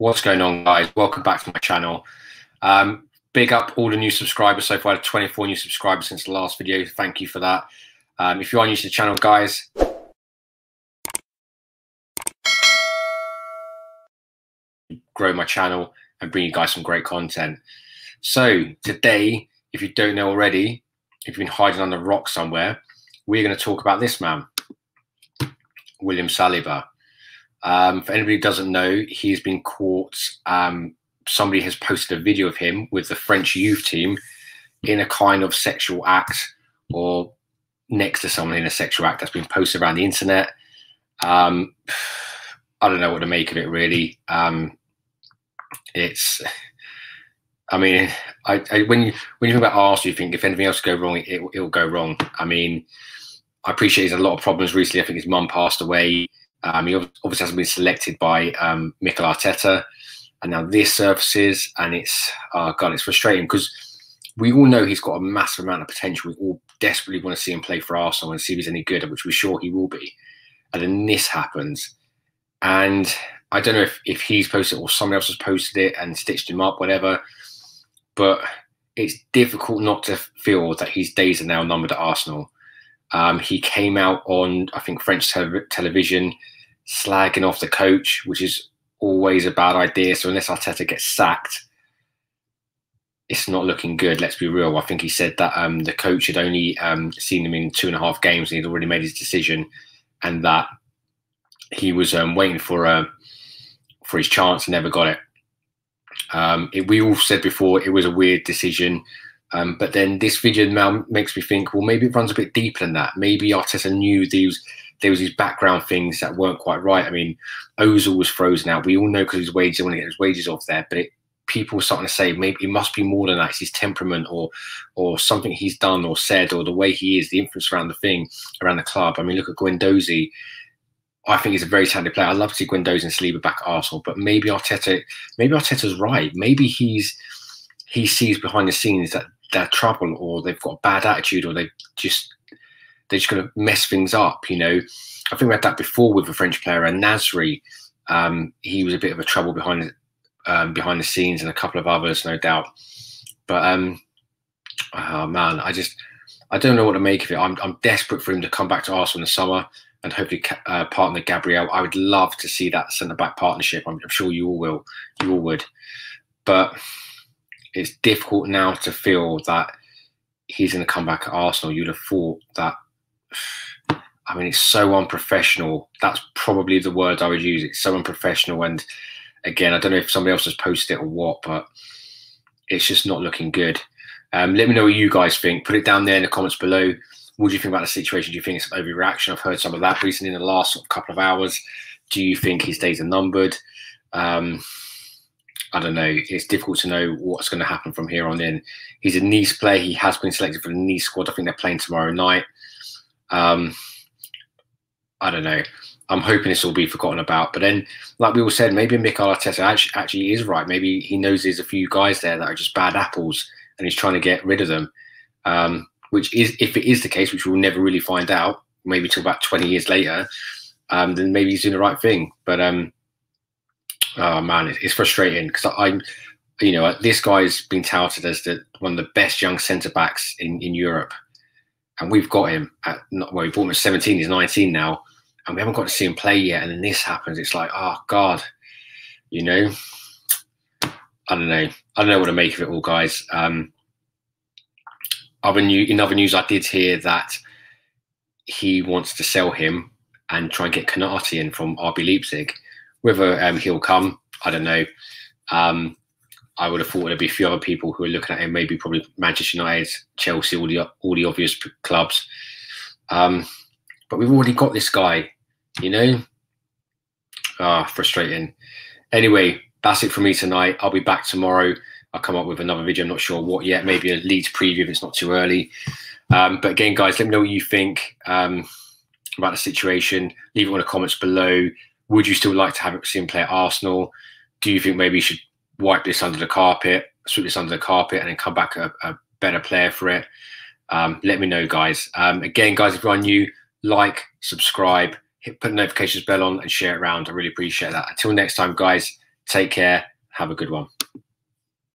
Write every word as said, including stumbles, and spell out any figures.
What's going on, guys? Welcome back to my channel. Um, big up all the new subscribers so far. I had twenty-four new subscribers since the last video. Thank you for that. Um, if you are new to the channel, guys, grow my channel and bring you guys some great content. So today, if you don't know already, if you've been hiding on the rock somewhere, we're going to talk about this man, William Saliba. Um, for anybody who doesn't know, he's been caught. Um, somebody has posted a video of him with the French youth team in a kind of sexual act, or next to someone in a sexual act that's been posted around the internet. Um, I don't know what to make of it, really. Um, it's, I mean, I, I, when you when you think about Arsenal, you think if anything else go wrong, it will go wrong. I mean, I appreciate he's had a lot of problems recently. I think his mum passed away. Um, he obviously hasn't been selected by um, Mikel Arteta, and now this surfaces, and it's, oh God, it's frustrating because we all know he's got a massive amount of potential. We all desperately want to see him play for Arsenal and see if he's any good, which we're sure he will be. And then this happens, and I don't know if, if he's posted it or someone else has posted it and stitched him up, whatever, but it's difficult not to feel that his days are now numbered at Arsenal. Um, he came out on, I think, French te television, slagging off the coach, which is always a bad idea. So unless Arteta gets sacked, it's not looking good. Let's be real. I think he said that um, the coach had only um, seen him in two and a half games and he'd already made his decision, and that he was um, waiting for a for his chance and never got it. Um, it. We all said before it was a weird decision. Um, but then this video now makes me think, well, maybe it runs a bit deeper than that. Maybe Arteta knew these, there was these background things that weren't quite right. I mean, Ozil was frozen out. We all know because his wages, they want to get his wages off there. But it, people were starting to say maybe it must be more than that. It's his temperament, or or something he's done or said, or the way he is, the influence around the thing, around the club. I mean, look at Guendouzi. I think he's a very talented player. I'd love to see Guendouzi and Saliba back at Arsenal. But maybe Arteta, maybe Arteta's right. Maybe he's he sees behind the scenes that they're trouble, or they've got a bad attitude, or they just they're just going to mess things up. You know, I think we had that before with a French player, and Nasri. Um, he was a bit of a trouble behind um, behind the scenes, and a couple of others, no doubt. But um, oh man, I just I don't know what to make of it. I'm I'm desperate for him to come back to Arsenal in the summer and hopefully uh, partner Gabriel. I would love to see that centre back partnership. I'm, I'm sure you all will, you all would, but it's difficult now to feel that he's going to come back at Arsenal. You'd have thought that, I mean, it's so unprofessional. That's probably the word I would use. It's so unprofessional. And again, I don't know if somebody else has posted it or what, but it's just not looking good. Um, let me know what you guys think. Put it down there in the comments below. What do you think about the situation? Do you think it's an overreaction? I've heard some of that recently in the last sort of couple of hours. Do you think his days are numbered? Um, I don't know. It's difficult to know what's going to happen from here on in. He's a Nice player. He has been selected for the Nice squad. I think they're playing tomorrow night. Um, I don't know. I'm hoping this will be forgotten about. But then, like we all said, maybe Mikel Arteta actually, actually is right. Maybe he knows there's a few guys there that are just bad apples, and he's trying to get rid of them. Um, which is, if it is the case, which we'll never really find out, maybe till about twenty years later, um, then maybe he's doing the right thing. But um, oh man, it's frustrating because I'm, you know, this guy's been touted as the one of the best young centre backs in in Europe, and we've got him at not well, we bought him at seventeen. He's nineteen now, and we haven't got to see him play yet. And then this happens. It's like, oh God, you know, I don't know. I don't know what to make of it all, guys. Um, other new, in other news, I did hear that he wants to sell him and try and get Konate in from R B Leipzig. Whether um, he'll come, I don't know. Um, I would have thought there'd be a few other people who are looking at him, maybe probably Manchester United, Chelsea, all the all the obvious clubs. Um, but we've already got this guy, you know. Ah, frustrating. Anyway, that's it for me tonight. I'll be back tomorrow. I'll come up with another video. I'm not sure what yet. Maybe a Leeds preview if it's not too early. Um, but again, guys, let me know what you think um, about the situation. Leave it in the comments below. Would you still like to have see him play at Arsenal? Do you think maybe you should wipe this under the carpet, sweep this under the carpet, and then come back a, a better player for it? Um, let me know, guys. Um, again, guys, if you're new, like, subscribe, hit put the notifications bell on, and share it around. I really appreciate that. Until next time, guys, Take care. Have a good one.